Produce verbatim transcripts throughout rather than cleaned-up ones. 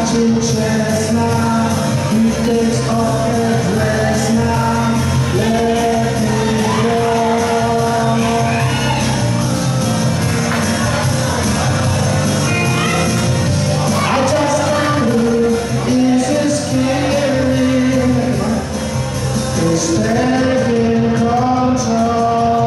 Catching chest now, he takes off her dress now, let me go. I just wonder, is it scary? Is taking control?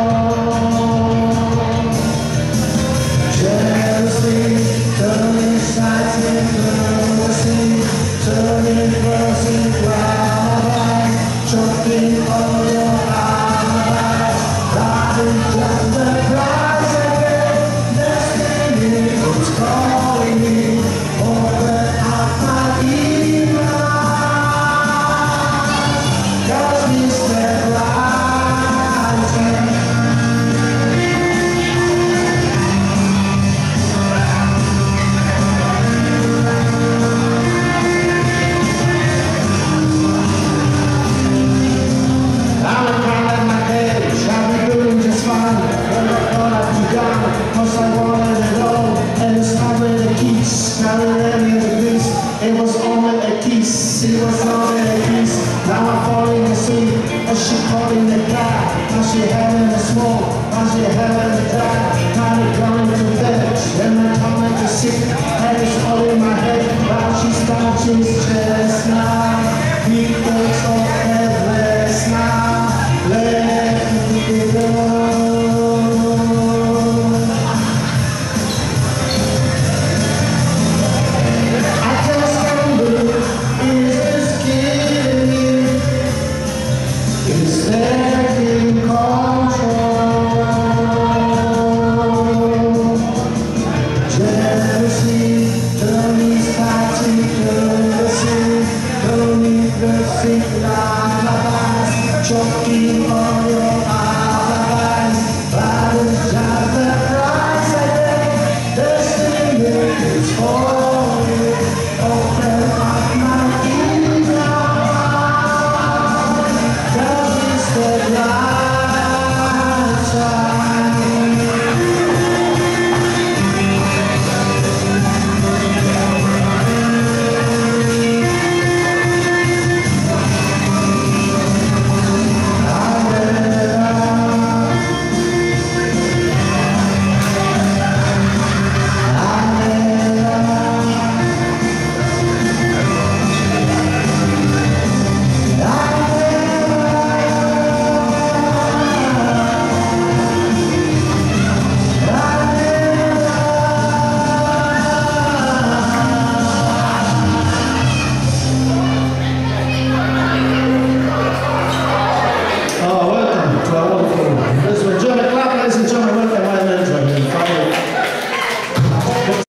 Jealousy, turning sides into mercy, turning mercy round, choking all your eyes, riding just the price again. Destiny is calling me, open up my evil eyes, got me stabilizing. Cause I wanted it all, and it's not really a kiss. Now it really the grease. It was only a kiss. It was only a kiss. Now I'm falling asleep, and she calling the cat. Now she having a smoke, now she having a drag. Now they coming to bed, and I'm coming to sick.